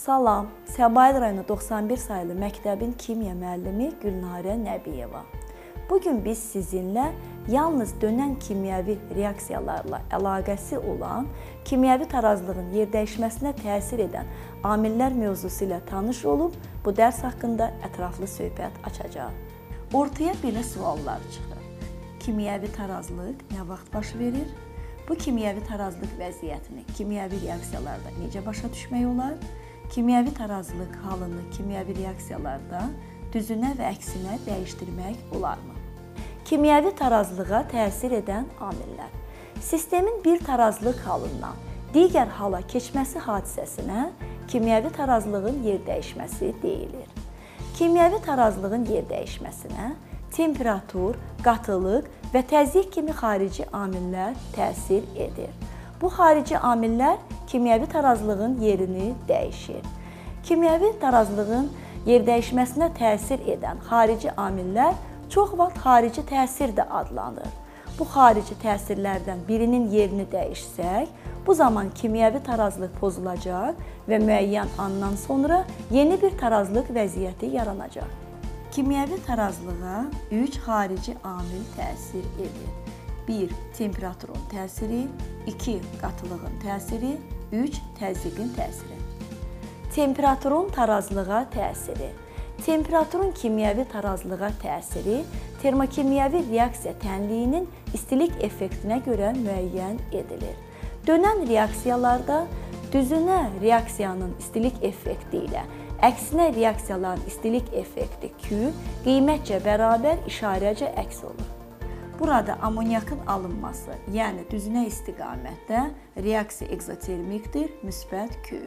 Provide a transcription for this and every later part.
Salam, Səbail rayonu 91 sayılı məktəbin kimya müəllimi Gülnarə Nəbiyeva. Bugün biz sizinlə yalnız dönən kimyəvi reaksiyalarla əlaqəsi olan kimyəvi tarazlığın yerdəyişməsinə təsir edən amillər mövzusu ilə tanış olub, bu dərs haqqında ətraflı söhbət açacağıq. Ortaya belə suallar çıxır. Kimyəvi tarazlıq nə vaxt baş verir? Bu kimyəvi tarazlıq vəziyyətini kimyəvi reaksiyalarda necə başa düşmək olar? Kimyəvi tarazlıq halını kimyəvi reaksiyalarda düzünə və əksinə dəyişdirmək olarmı? Kimyəvi tarazlığa təsir edən amillər. Sistemin bir tarazlıq halından digər hala keçməsi hadisəsinə kimyəvi tarazlığın yerdəyişməsi deyilir. Kimyəvi tarazlığın yerdəyişməsinə temperatur, qatılıq və təzyiq kimi xarici amillər təsir edir. Bu xarici amillər kimyəvi tarazlığın yerini dəyişir. Kimyəvi tarazlığın yerdəyişməsinə təsir edən xarici amillər çox vaxt xarici təsir də adlanır. Bu xarici təsirlərdən birinin yerini dəyişsək, bu zaman kimyəvi tarazlıq pozulacaq və müəyyən andan sonra yeni bir tarazlıq vəziyyəti yaranacaq. Kimyəvi tarazlığa 3 xarici amil təsir edir. 1. Temperaturun təsiri, 2. Qatılığın təsiri, 3. Təzyiqin təsiri. Temperaturun tarazlığa təsiri. Temperaturun kimyəvi tarazlığa təsiri termokimyəvi reaksiya tənliyinin istilik effektinə görə müəyyən edilir. Dönən reaksiyalarda düzünə reaksiyanın istilik effekti ilə əksinə reaksiyaların istilik effekti Q qiymətcə bərabər işarəcə əks olur. Burada amonyakın alınması, yəni düzünə istiqamətdə reaksiya egzotermikdir, müsbət Q.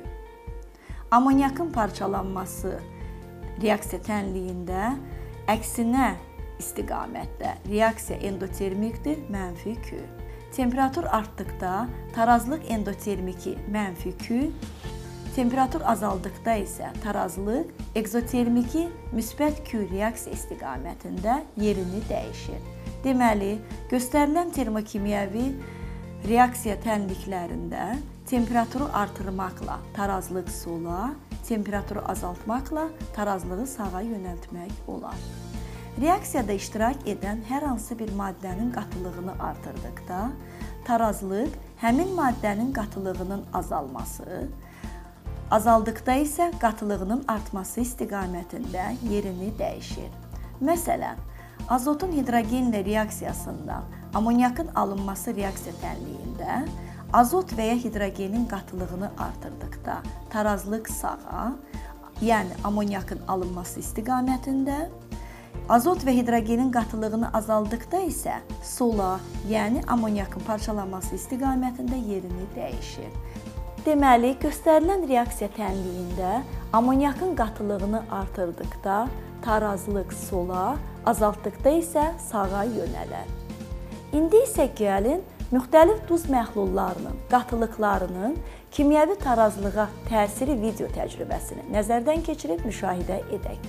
Amonyakın parçalanması reaksiya tənliyində əksinə istiqamətdə reaksiya endotermikdir, mənfi Q. Temperatur artdıqda tarazlıq endotermiki mənfi Q, temperatur azaldıqda isə tarazlıq egzotermiki müsbət Q reaksiya istiqamətində yerini dəyişir. Deməli, göstərilən termokimyəvi reaksiya tənliklərində temperaturu artırmaqla tarazlıq sola, temperaturu azaltmaqla tarazlığı sağa yönəltmək olar. Reaksiyada iştirak edən hər hansı bir maddənin qatılığını artırdıqda, tarazlıq həmin maddənin qatılığının azalması, azaldıqda isə qatılığının artması istiqamətində yerini dəyişir. Məsələn, azotun hidrogenlə reaksiyasından amonyakın alınması reaksiya tənliyində azot və ya hidrogenin qatılığını artırdıqda tarazlıq sağa, yəni amonyakın alınması istiqamətində, azot və hidrogenin qatılığını azaldıqda isə sola, yəni amonyakın parçalanması istiqamətində yerini dəyişir. Deməli, göstərilən reaksiya tənliyində amonyakın qatılığını artırdıqda tarazlıq sola, azaltdıqda isə sağa yönələr. İndi isə gəlin, müxtəlif duz məhlullarının, qatılıqlarının kimyəvi tarazlığa təsiri video təcrübəsini nəzərdən keçirib müşahidə edək.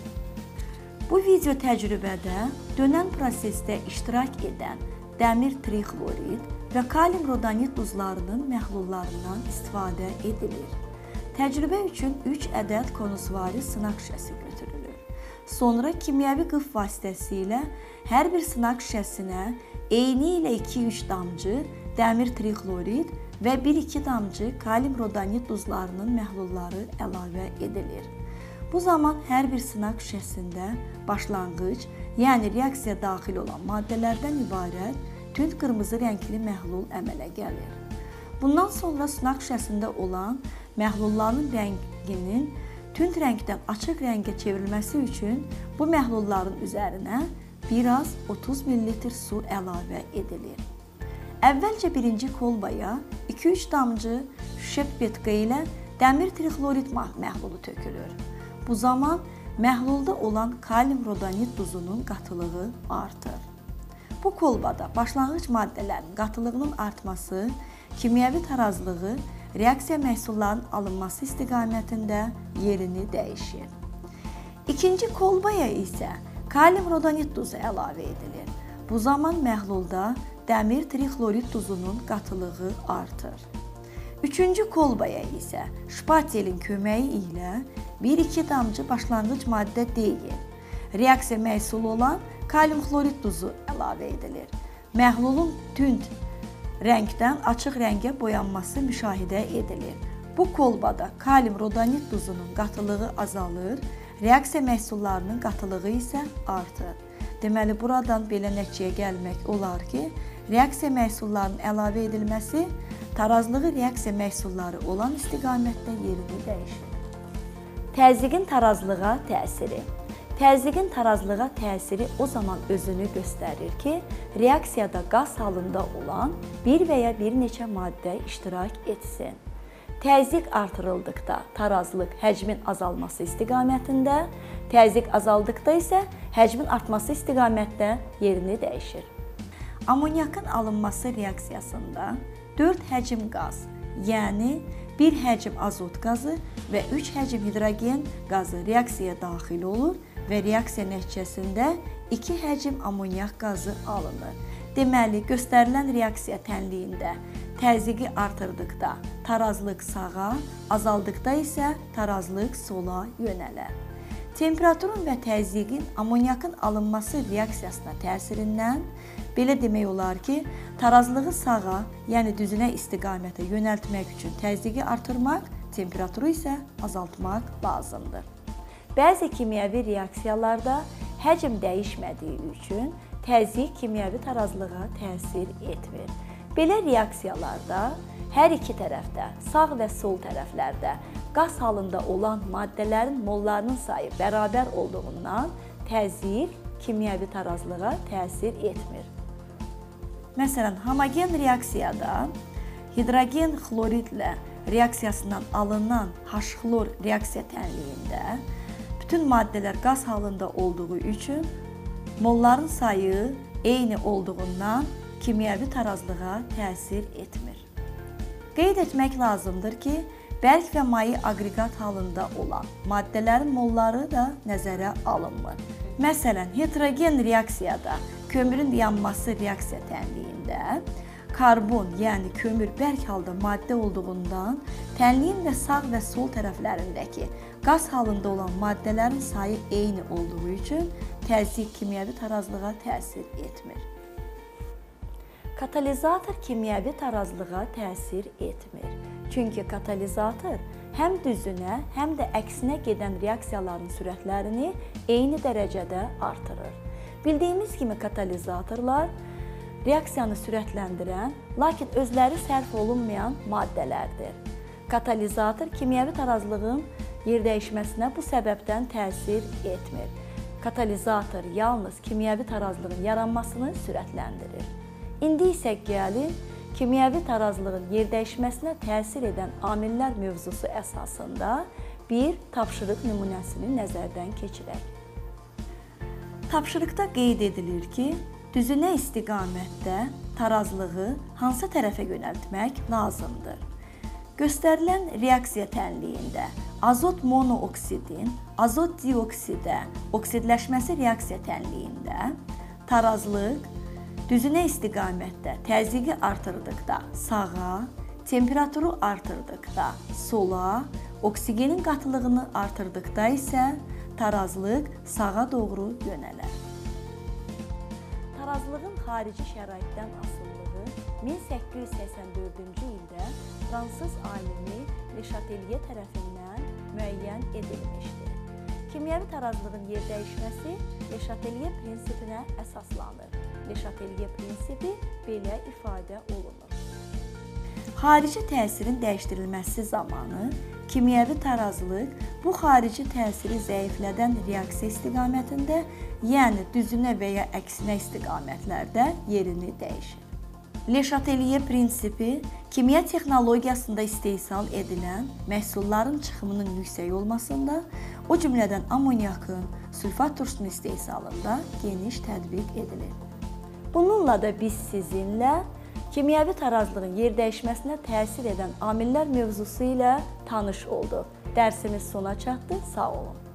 Bu video təcrübədə dönən prosesdə iştirak edən dəmir trixlorid və kalium rodonit duzlarının məhlullarından istifadə edilir. Təcrübə üçün 3 ədəd konusvari sınaq şüşəsi götürülür. Sonra kimyəvi qıf vasitəsilə hər bir sınaq şüşəsinə eyni ilə 2-3 damcı dəmir trixlorid və 1-2 damcı kalium rodonit duzlarının məhlulları əlavə edilir. Bu zaman hər bir sınaq şüşəsində başlanğıc, yəni reaksiya daxil olan maddələrdən ibarət tünd qırmızı rəngli məhlul əmələ gəlir. Bundan sonra sınaq şüşəsində olan məhlulların rənginin tünd rəngdən açıq rəngə çevrilməsi üçün bu məhlulların üzərinə biraz 30 ml su əlavə edilir. Əvvəlcə birinci kolbaya 2-3 damcı şüşə pipetka ilə dəmir trixlorid məhlulu tökülür. Bu zaman məhlulda olan kalium rodonit duzunun qatılığı artır. Bu kolbada başlanğıc maddələrin qatılığının artması kimyəvi tarazlığı reaksiya məhsullarının alınması istiqamətində yerini dəyişir. İkinci kolbaya isə kalium rodonit duzu əlavə edilir. Bu zaman məhlulda dəmir trixlorid duzunun qatılığı artır. Üçüncü kolbaya isə şpatelin köməyi ilə 1-2 damcı başlanğıc maddə deyil, reaksiya məhsulu olan kalium xlorid duzu əlavə edilir. Məhlulun tünd rəngdən açıq rəngə boyanması müşahidə edilir. Bu kolbada kalium rodonit duzunun qatılığı azalır, reaksiya məhsullarının qatılığı isə artır. Deməli, buradan belə nəticəyə gəlmək olar ki, reaksiya məhsullarının əlavə edilməsi tarazlığı reaksiya məhsulları olan istiqamətdə yerini dəyişir. Təzyiqin tarazlığa təsiri. Təzyiqin tarazlığa təsiri o zaman özünü göstərir ki, reaksiyada qaz halında olan bir və ya bir neçə maddə iştirak etsin. Təzyiq artırıldıqda tarazlıq həcmin azalması istiqamətində, təzyiq azaldıqda isə həcmin artması istiqamətdə yerini dəyişir. Amonyakın alınması reaksiyasında 4 həcm qaz, yəni 1 həcm azot qazı və 3 həcm hidrogen qazı reaksiyaya daxil olur və reaksiya nəticəsində 2 həcm amonyak qazı alınır. Deməli, göstərilən reaksiya tənliyində təzyiqi artırdıqda tarazlıq sağa, azaldıqda isə tarazlıq sola yönələr. Temperaturun və təzyiqin amonyakın alınması reaksiyasına təsirindən belə demək olar ki, tarazlığı sağa, yəni düzünə istiqamətə yönəltmək üçün təzyiqi artırmaq, temperaturu isə azaltmaq lazımdır. Bəzi kimyəvi reaksiyalarda həcm dəyişmədiyi üçün təzyiq kimyəvi tarazlığa təsir etmir. Belə reaksiyalarda hər iki tərəfdə, sağ və sol tərəflərdə qaz halında olan maddələrin mollarının sayı bərabər olduğundan təzyiq kimyəvi tarazlığa təsir etmir. Məsələn, homogen reaksiyada hidrogen xloridlə reaksiyasından alınan H-xlor reaksiya tənliyində bütün maddələr qaz halında olduğu üçün molların sayı eyni olduğundan kimyəvi tarazlığa təsir etmir. Qeyd etmək lazımdır ki, bərk və maye aqreqat halında olan maddələrin molları da nəzərə alınmır. Məsələn, heterogen reaksiyada kömürün yanması reaksiya tənliyində karbon, yəni kömür bərk halda maddə olduğundan tənliyin və sağ və sol tərəflərindəki qaz halında olan maddələrin sayı eyni olduğu üçün təzyiq kimyəvi tarazlığa təsir etmir. Katalizator kimyəvi tarazlığa təsir etmir. Çünki katalizator həm düzünə, həm də əksinə gedən reaksiyaların sürətlərini eyni dərəcədə artırır. Bildiyimiz kimi katalizatorlar reaksiyanı sürətləndirən, lakin özləri sərf olunmayan maddələrdir. Katalizator kimyəvi tarazlığın yerdəyişməsinə bu səbəbdən təsir etmir. Katalizator yalnız kimyəvi tarazlığın yaranmasını sürətləndirir. İndi isə gəlin, kimyəvi tarazlığın yerdəyişməsinə təsir edən amillər mövzusu əsasında bir tapşırıq nümunəsini nəzərdən keçirək. Tapşırıqda qeyd edilir ki, düzünə istiqamətdə tarazlığı hansı tərəfə yönəltmək lazımdır? Göstərilən reaksiya tənliyində azot monooksidin azot dioksidə oksidləşməsi reaksiya tənliyində tarazlıq düzünə istiqamətdə təzyiqi artırdıqda sağa, temperaturu artırdıqda sola, oksigenin qatılığını artırdıqda isə tarazlıq sağa doğru yönələr. Tarazlığın xarici şəraitdən asılılığı 1884-cü ildə fransız alimi Le Chatelier tərəfindən müəyyən edilmişdir. Kimyəvi tarazlığın yerdəyişməsi Le Chatelier prinsipinə əsaslanır. Le Chatelier prinsipi belə ifadə olunur. Xarici təsirin dəyişdirilməsi zamanı kimyəvi tarazlıq bu xarici təsiri zəiflədən reaksiya istiqamətində, yəni düzünə və ya əksinə istiqamətlərdə yerini dəyişir. Le Chatelier prinsipi kimya texnologiyasında istehsal edilən məhsulların çıxımının yüksək olmasında, o cümlədən amonyakın, sülfat turşunun istehsalında geniş tətbiq edilir. Bununla da biz sizinlə kimyəvi tarazlığın yerdəyişməsinə təsir edən amillər mövzusu ilə tanış olduq. Dərsimiz sona çatdı. Sağ olun.